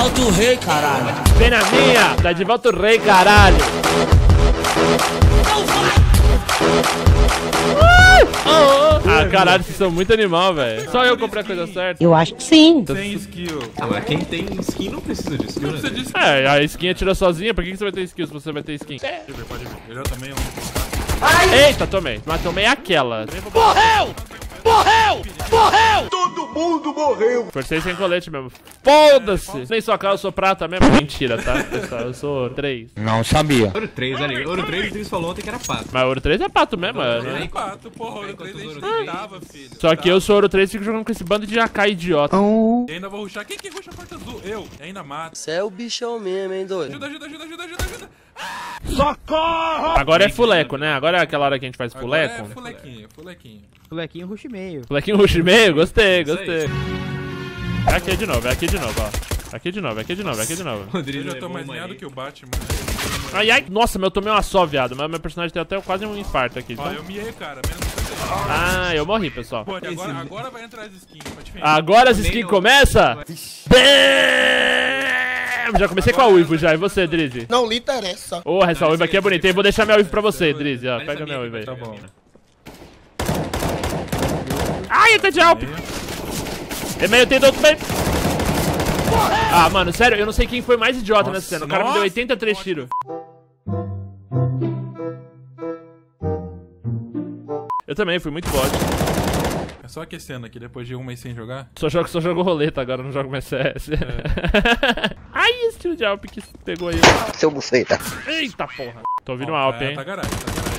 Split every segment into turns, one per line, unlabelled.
volta o rei, caralho.
Vem na minha. Dá de volta o rei, caralho.
Não vai.
Ah, caralho, vocês são muito animal, velho. Só eu comprei a coisa certa.
Eu acho que sim.
Sem skill.
Ah, mas quem tem skin não precisa de skill,
Não
né?
precisa disso.
É, a skin atira sozinha. Por que você vai ter skill se você vai ter skin?
Pode ver. Eu já tomei um.
Eita, tomei. Mas tomei aquela.
Morreu! Morreu! Morreu!
Todo mundo morreu.
Forcei sem colete mesmo. Foda-se! Nem sua cara, eu sou prata mesmo. Mentira, tá, pessoal? Eu sou ouro 3.
Não sabia.
Ouro 3 ali. Ouro 3 o Tris falou ontem que era pato.
Mas ouro 3 é pato mesmo,
É
né?
4, porra. Ouro 3 a gente
Ouro
tava, filho.
Só que eu sou ouro 3 e fico jogando com esse bando de AK idiota.
E ainda vou rushar. Quem que rusha a porta azul? Eu. E ainda mato.
Você é o bichão mesmo, hein, doido?
Ajuda.
Agora é fuleco, né? Agora é aquela hora que a gente faz
Agora é
fuleco.
fulequinho.
Molequinho rush meio.
Fulequinho rush meio? Gostei.
Isso aí.
É aqui de novo, ó. Aqui de novo.
Eu já tô mais ganhado que o Batman.
Ai. Nossa, mas eu tomei uma só, viado. Mas meu personagem tem até quase um infarto aqui.
Ó, eu miei, cara. Menos 50.
Ah, eu morri, pessoal.
Pô, agora vai entrar as skins. Pode ver.
Agora as skins começam? Já comecei com a uivo já. E você, Drizzy?
Não lhe interessa.
Porra, essa uiva aqui é bonita, hein? Vou deixar minha uiva pra você, Drizzy. Ó, pega minha uiva aí.
Tá bom.
Ai, tá de help! E-mail tem do outro meio. Ah, mano, sério, eu não sei quem foi mais idiota nessa cena. O cara me deu 83 tiros. Eu também, fui muito bot.
É só aquecendo aqui depois de um mês sem jogar.
Só jogo roleta agora, não jogo mais CS. Ai, esse tiro de Alp que pegou aí.
Seu buceta.
Eita porra. Tô ouvindo um Alp, hein.
Tá garagem.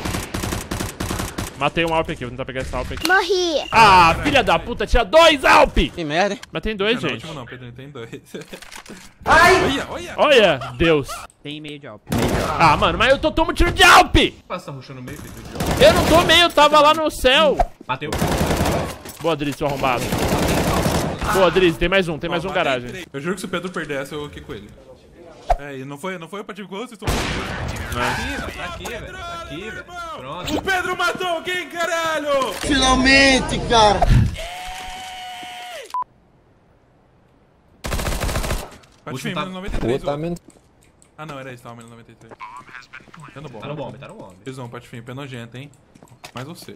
Matei um Alp aqui, vou tentar pegar esse Alp aqui.
Morri.
Ah, filha da puta, tinha 2 Alp!
Que merda, hein?
Mas tem 2,
Não,
gente.
último não, Pedro, tem 2. Olha.
Olha, Deus.
Tem meio de alp.
Ah, mano, mas eu tomo tiro de Alp!
Passa rushando no meio, Pedro.
Eu não tomei, eu tava lá no céu.
Bateu.
Boa, Drizzy, seu arrombado. Boa, Drizzy, tem mais um garagem.
Eu juro que se o Pedro perdesse, eu quico ele. É, e não foi eu pra time com vocês, estão...
Tá aqui, velho. Pronto.
O Pedro matou quem, caralho?
Finalmente, cara.
Patifim,
tá-
menos 93.
Tá menos.
Ah, não, era isso, tava menos 93. Tá no bom.
Tá no bomb.
Visão, Patifim, pé nojento, hein? Mais você.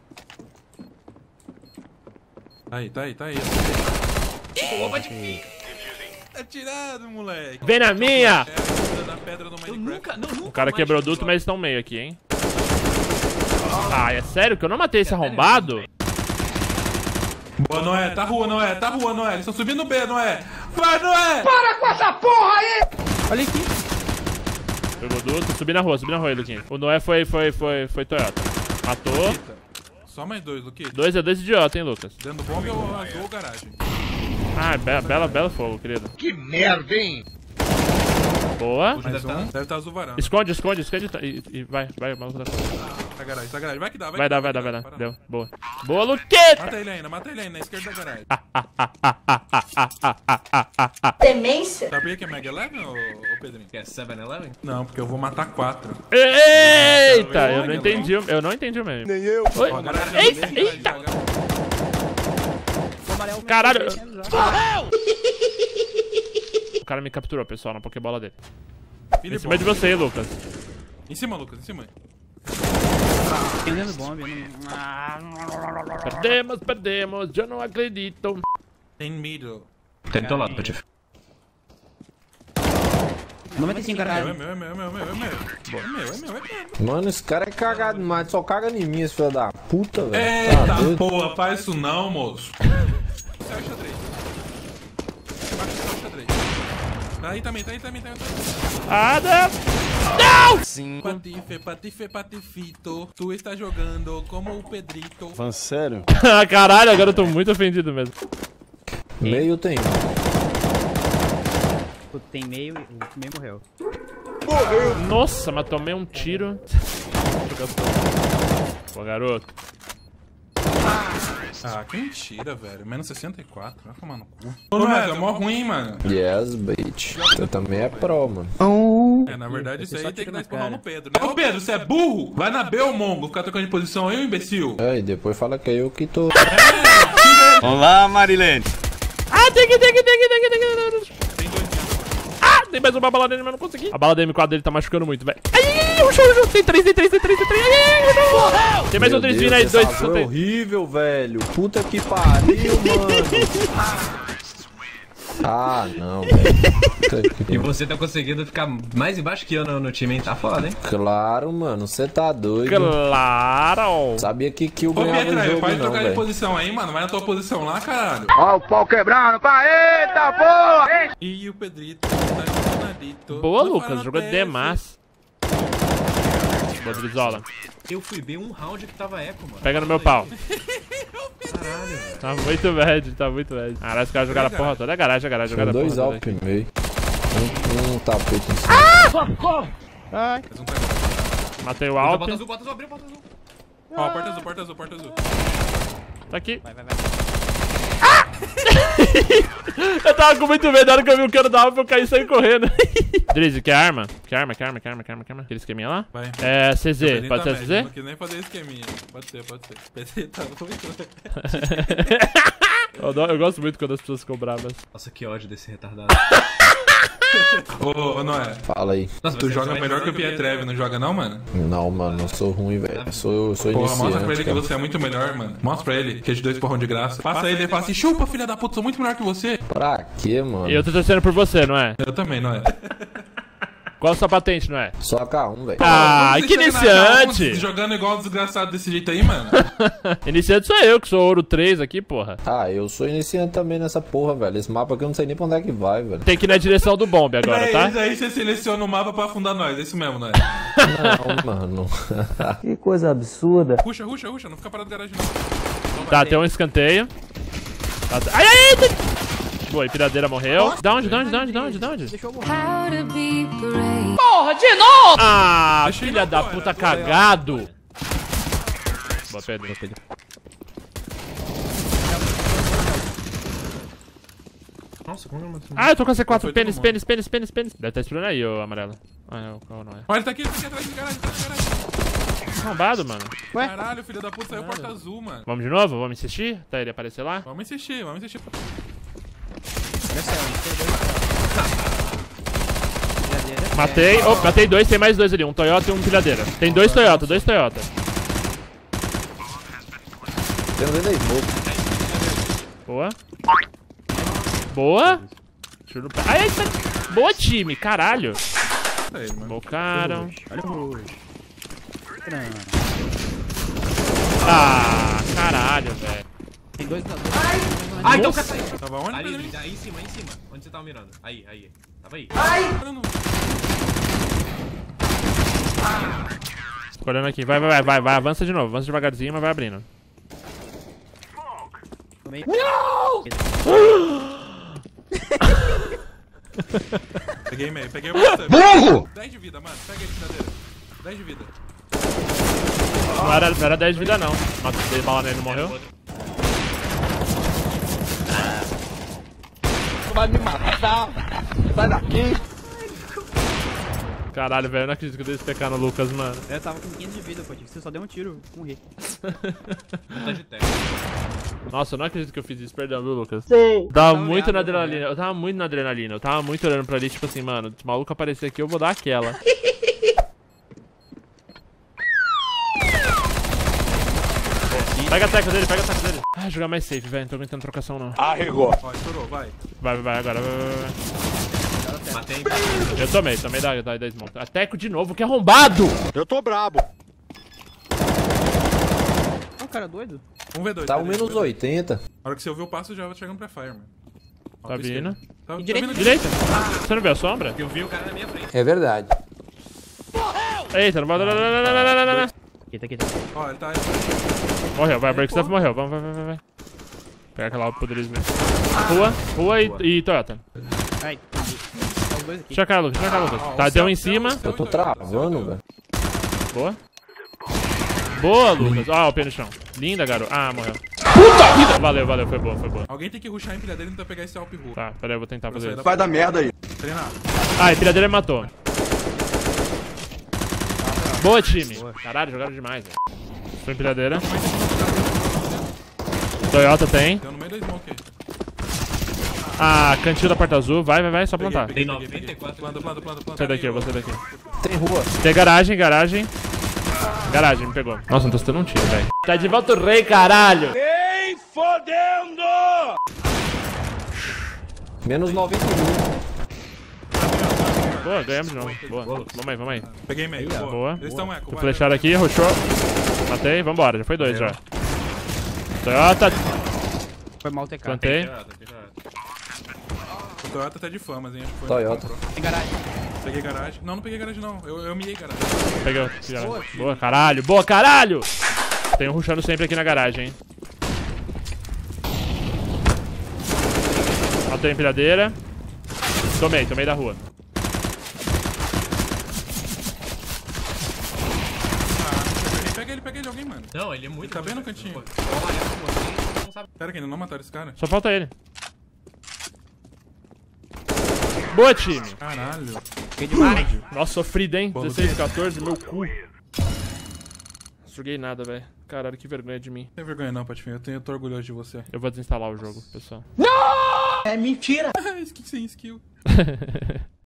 Tá aí.
Ô, Patifim.
Tá tirado, moleque.
Vem na minha!
Da pedra do Minecraft.
O cara quebrou duto, mas estão meio aqui, hein? Ah, é sério que eu não matei esse arrombado?
Boa, Noé. Tá rua, Noé. Eles estão subindo no B, Noé. Vai, Noé!
Olha aqui.
Pegou duto, subi na rua aí, Luquinha. O Noé foi Toyota. Matou.
Só mais 2, Luquinha.
2 é 2 idiota, hein, Lucas?
Dentro do bombe ou azul ou garagem?
Ah, bela fogo, querido.
Que merda, hein?
Boa.
Mais um. Deve estar azul varanda.
Esconde e vai, maluco da
Tá garagem. Vai que dá,
Vai dar.
Para.
Deu, boa. Boa, Luqueta!
Mata ele ainda, na esquerda da garagem.
Demência?
Sabia que é Mega Eleven, ô Pedrinho?
Que é 7-Eleven?
Não, porque eu vou matar 4.
Eita, eu não entendi o meme.
Nem eu.
Oi? Eita! Caralho! O cara me capturou, pessoal, na Pokébola dele. Em cima de você, Lucas.
Em cima, Lucas, em cima.
Tem dentro do bomb.
Perdemos, eu não acredito.
Em middle.
Tem do teu lado, Patifim.
95
É
garagem.
meu.
Mano, esse cara é cagado demais. Só caga em mim, esse filho da puta, velho.
Eita
doido?
porra, faz isso não, moço. Você acha 3. Aí também.
Ah, não!
Sim. Patifito. Tu está jogando como o Pedrito.
Falando sério?
Caralho, agora eu tô muito ofendido mesmo.
Meio tem.
Tem meio e o meio morreu.
Nossa, mas tomei um tiro. Pô, garoto.
Ah, que mentira, velho. Menos 64. Vai tomar no cu. Ô, Noé, é mó ruim, mano.
Yes, bitch. Você também é pro, mano.
É, na verdade, isso aí tem que dar espurrão no Pedro, né? Ô, Pedro, você é burro? Vai na B, ô mongo. Ficar trocando de posição aí, ô imbecil.
É, e depois fala que é eu que tô.
Olá, Marilene.
Ah, tem que.
Tem 2 dentro.
Tem mais uma bala dele, mas não consegui. A bala da M4 dele tá machucando muito, velho. Ai, o show. Tem 3. Tem mais um 3 vindo aí, 2.
Foi horrível, velho. Puta que pariu, mano. Ah, não, velho.
E você tá conseguindo ficar mais embaixo que eu no time, hein? Tá foda, hein?
Claro, mano. Você tá doido.
Claro.
Sabia que eu
Ô,
ganhava o
Pietra,
jogo,
pode
não,
trocar de
velho.
posição aí, mano. Vai na tua posição lá, caralho.
Ó o pau quebrando, pá, eita porra!
E o Pedrito tá danadito.
Boa, Lucas. Jogou demais. Boa, Drizola.
Eu fui ver um round que tava eco, mano.
Pega no meu pau.
Caralho, velho.
Tá muito bad, tá muito bad. Caralho, os caras jogaram a porra toda. É garagem,
Tem
jogaram a porra
2
toda.
alp e meio. Um tapete em cima.
Ai.
Matei o Alp.
Bota azul, abriu, bota azul.
Ó, porta azul.
Tá aqui.
Vai.
Eu tava com muito medo, na hora que eu vi o cano da Alp, eu caí e saí correndo. Drizzy, quer arma? Quer arma? Aquele esqueminha lá?
Vai.
É, CZ,
Pedrinho
pode
tá
ser
médio,
CZ?
Não quis nem fazer esqueminha. Pode ser. Pedrinho tá muito.
Eu gosto muito quando as pessoas ficam bravas.
Nossa, que ódio desse retardado.
Ô, Noé.
Fala aí.
Nossa,
Tu
você
joga
vai
melhor
jogar
que o Pietreve, não joga não, mano?
Não, mano, eu sou ruim, velho. Eu sou
Porra, mostra pra ele
iniciante,
que
cara.
você é muito melhor, mano. Mostra pra ele que é de 2 porrão de graça. Passa ele e fala assim, chupa, filha da puta, sou muito melhor que você.
Pra quê, mano?
E eu tô torcendo por você, não é?
Eu também, Noé.
Qual a sua patente, não é?
Só K1, velho.
Ah,
Como
que
você chega na
iniciante!
K1 jogando igual um desgraçado desse jeito aí, mano.
Iniciante sou eu, que sou ouro 3 aqui, porra.
Ah, eu sou iniciante também nessa porra, velho. Esse mapa aqui eu não sei nem pra onde é que vai, velho.
Tem que ir na direção do bombe agora, tá?
Aí você seleciona o mapa pra afundar nós, é isso mesmo, Noé.
Não, mano.
Que coisa absurda.
Ruxa, não fica parado no garagem não.
Tá, tem um escanteio. Tá, ai! Boa, empilhadeira morreu. Da onde?
Deixou eu morrer.
Porra, de novo!
Ah,
Deixa ele
filha
lá
da
fora,
puta
pô.
cagado. Boa, Pedro.
Nossa, como é
Ah, eu tô com a C4.
Foi
Pênis.
todo
Deve estar explorando aí, ô amarelo. Ah, não, não é.
Olha, ele tá aqui atrás do garagem, tá no garagem.
Arrombado, mano.
Caralho, filho da puta, saiu porta azul, mano.
Vamos de novo? Vamos insistir? Até ele aparecer lá?
Vamos insistir.
Matei. Oh, matei 2, tem mais 2 ali. Um Toyota e um empilhadeira. Tem 2 Toyota.
Tem um dentro da smoke.
Boa. Tiro no pé. Ai, boa, time. Caralho.
Tá ele, mano.
Bocaram.
Olha o roxo.
Ah, caralho, velho.
Tem 2 lado.
Ah, então caça aí.
Tava onde,
Ali,
Pedrinho?
aí em cima. Onde você tava mirando? Aí. Tava aí.
Tô olhando aqui. Vai. Avança de novo. Avança devagarzinho, mas vai abrindo.
Tomei.
Peguei meio, peguei o você.
Burro!
10 de vida, mano. Pega aí, tiradeira. 10 de vida.
Não era 10 de vida, não. Matei bala nele, não morreu.
Vai me matar! Sai daqui!
Caralho, velho. Eu não acredito que eu dei esse PK no Lucas, mano.
Eu tava com 500 de vida, pô. Você só deu um tiro, morri.
Tá de teco.
Nossa, eu não acredito que eu fiz isso. Perdão, viu, Lucas?
Sei.
Tava muito na adrenalina. Eu tava muito na adrenalina. Eu tava muito olhando pra ali, tipo assim, mano. Se o maluco aparecer aqui, eu vou dar aquela. Pega a teca dele. Ah, jogar mais safe, velho. Não tô aguentando trocação, não.
Arregou!
Ó, estourou, vai.
Vai agora. Vai.
Matei.
Eu tomei da smoke. A teco de novo, que arrombado!
Eu tô brabo!
É um cara doido?
1v2.
Tá um
Pedrinho,
menos 80.
Na hora que você ouvir o passo, já vai chegando pra fire, mano. Ó,
Tá
pra esquerda.
vindo.
Tá
direita,
vindo
Direita. Você não viu a sombra?
Eu vi o cara na minha frente.
É verdade.
Eita, não vai.
Aqui.
Ó, ele tá...
Morreu, vai. Breakstuff morreu. Vamos, vai. Pega aquela pro Drizzy mesmo. Rua e Toyota.
Ai, os dois aqui.
Deixa cá, Lucas. Tá, deu em cima.
Eu tô travando, velho.
Boa, Lucas. Ó, o pé no chão. Linda, garoto. Ah, morreu. Puta vida! Valeu, foi boa.
Alguém tem que rushar a empilhadeira e tentar pegar esse Alp Rua.
Tá, pera aí, eu vou tentar fazer isso.
Vai dar merda aí!
Treinar.
Ah, a empilhadeira me matou. Boa, time. Caralho, jogaram demais, velho. Foi empilhadeira. Toyota tem.
Deu no meio da smoke aí.
Ah, cantinho da porta azul. Vai, vai, vai. Só plantar.
Tem 94.
Planta.
Sai daqui, eu vou sair daqui.
Tem rua.
Tem garagem. Garagem, me pegou. Nossa, não tô sendo um tiro, velho. Tá de volta o rei, caralho.
Nem fodendo!
Menos 91.
Boa, ganhamos de novo. Boa. Vamos aí.
Peguei meio.
Boa.
Eles estão eco.
Tô flechado aqui, rushou. Matei, vambora. Já foi 2 já. Toyota.
Foi mal TK.
Plantei.
O Toyota tá de famas, hein? Acho que foi
Toyota.
Tem garagem.
Peguei garagem. Não peguei garagem, não. Eu miei garagem.
Peguei outro. Boa, caralho. Boa, caralho. Tem um rushando sempre aqui na garagem, hein. Matei a empilhadeira. Tomei da rua.
Pega ele, alguém, mano.
Não, ele é muito.
Ele tá bem no cantinho. Pera que ainda não mataram esse cara.
Só falta ele. Boa, time.
Caralho.
Fiquei demais.
Nossa, sofrido, hein?
Pô,
16, 14, meu cu. Não joguei nada, velho. Caralho, que vergonha de mim.
Não tem vergonha não, Patifinho. Eu tô orgulhoso de você.
Eu vou desinstalar o jogo, pessoal.
É mentira!
Skill sem skill.